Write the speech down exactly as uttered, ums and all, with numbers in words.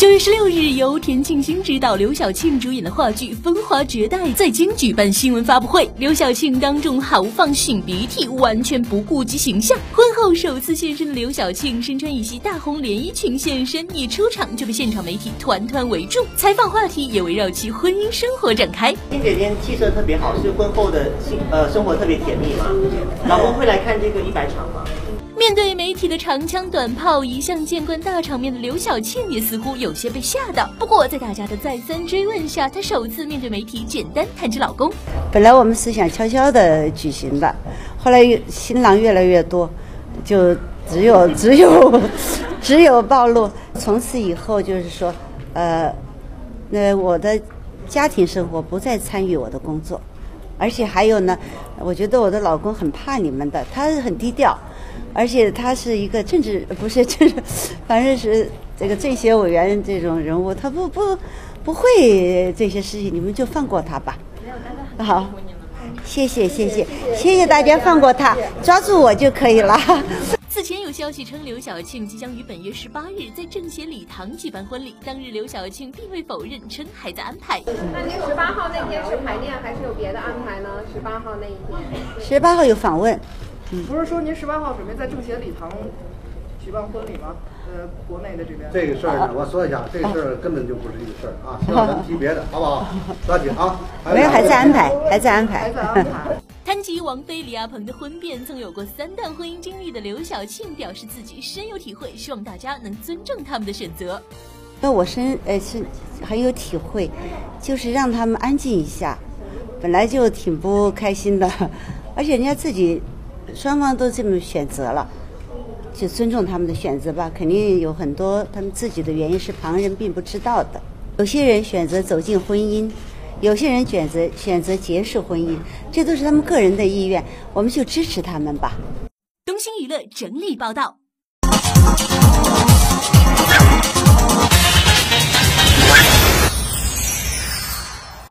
九月十六日，由田沁鑫执导、刘晓庆主演的话剧《风华绝代》在京举办新闻发布会。刘晓庆当众豪放擤鼻涕，完全不顾及形象。婚后首次现身的刘晓庆身穿一袭大红连衣裙现身，一出场就被现场媒体团团围住，采访话题也围绕其婚姻生活展开。 沁姐今天气色特别好，是婚后的性呃生活特别甜蜜吗？老公会来看这个一百场吗？ 面对媒体的长枪短炮，一向见惯大场面的刘晓庆也似乎有些被吓到。不过在大家的再三追问下，她首次面对媒体简单谈及老公。 本来我们是想悄悄的举行的，后来新郎越来越多，就只有只有只有暴露。从此以后就是说，呃，那我的家庭生活不再参与我的工作，而且还有呢，我觉得我的老公很怕你们的，他很低调。而且他是一个政治不是政治，反正是这个政协委员这种人物，他不不不会这些事情，你们就放过他吧。好，谢谢谢谢谢谢大家放过他，抓住我就可以了。 此前有消息称，刘晓庆即将于本月十八日在政协礼堂举办婚礼。当日，刘晓庆并未否认，称还在安排。 那您十八号那天是排练，还是有别的安排呢？十八号那一天， 十八号有访问。 嗯、不是说您十八号准备在政协礼堂举办婚礼吗？呃，国内的这边这个事儿呢，我说一下，这个事儿根本就不是一个事儿啊，希望咱们提别的，好不好？抓紧啊！ 没有，还在安排，还在安排， 还在安排。 谈及王菲、李亚鹏的婚变，曾有过三段婚姻经历的刘晓庆表示自己深有体会，希望大家能尊重他们的选择。 那我深呃是很有体会，就是让他们安静一下，本来就挺不开心的，而且人家自己。双方都这么选择了，就尊重他们的选择吧。肯定有很多他们自己的原因是旁人并不知道的。有些人选择走进婚姻，有些人选择选择结束婚姻，这都是他们个人的意愿，我们就支持他们吧。 东星娱乐整理报道。